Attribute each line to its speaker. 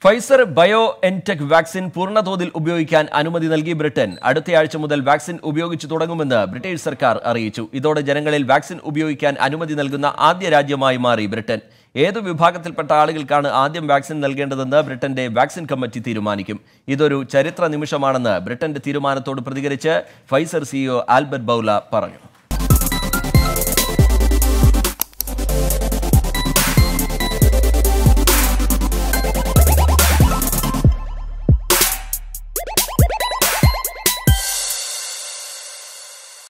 Speaker 1: Pfizer BioNTech vaccine പൂർണ്ണതോതിൽ ഉപയോഗിക്കാൻ അനുമതി നൽകി ബ്രിട്ടൻ. അടുത്തയാഴ്ച മുതൽ വാക്സിൻ ഉപയോഗിച്ചു തുടങ്ങുമെന്ന് ബ്രിട്ടീഷ് സർക്കാർ അറിയിച്ചു. ഇതോടെ ജനങ്ങളിൽ വാക്സിൻ ഉപയോഗിക്കാൻ അനുമതി നൽകുന്ന ആദ്യ രാജ്യമായി മാറി ബ്രിട്ടൻ. ഏതു വിഭാഗത്തിൽപ്പെട്ട ആളുകൾക്കാണ് ആദ്യം വാക്സിൻ നൽകേണ്ടതെന്ന് ബ്രിട്ടന്റെ വാക്സിൻ കമ്മിറ്റി തീരുമാനിക്കും. ഇതൊരു ചരിത്ര നിമിഷമാണെന്ന് ബ്രിട്ടന്റെ തീരുമാനത്തോട് പ്രതികരിച്ച് ഫൈസർ സിഇഒ ആൽബർട്ട് ബൗല പറഞ്ഞു.